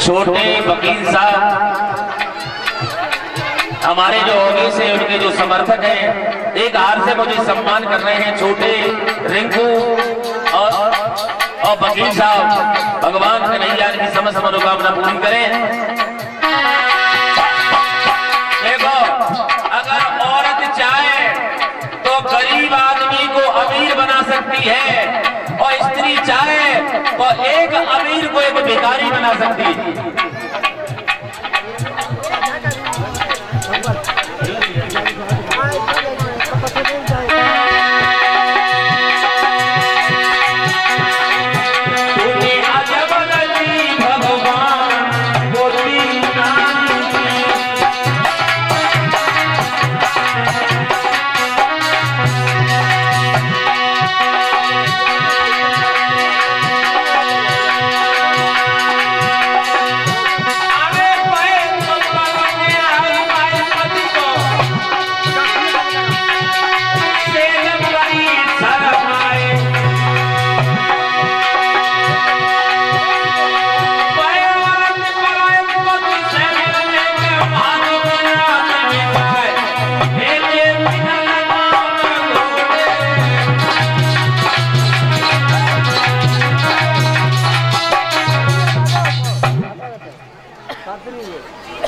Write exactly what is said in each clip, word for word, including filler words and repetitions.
छोटे वकील साहब हमारे जो होगी से उनके जो समर्थक हैं, एक हार से मुझे सम्मान कर रहे हैं। छोटे रिंकू और और वकील साहब, भगवान कन्हैया की समस्त मनोकामना पूरी करें। देखो, अगर औरत चाहे तो गरीब आदमी को अमीर बना सकती है, और स्त्री चाहे तो एक अमीर को एक भिखारी बना सकती है।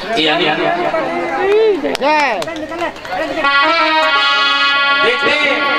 देखिए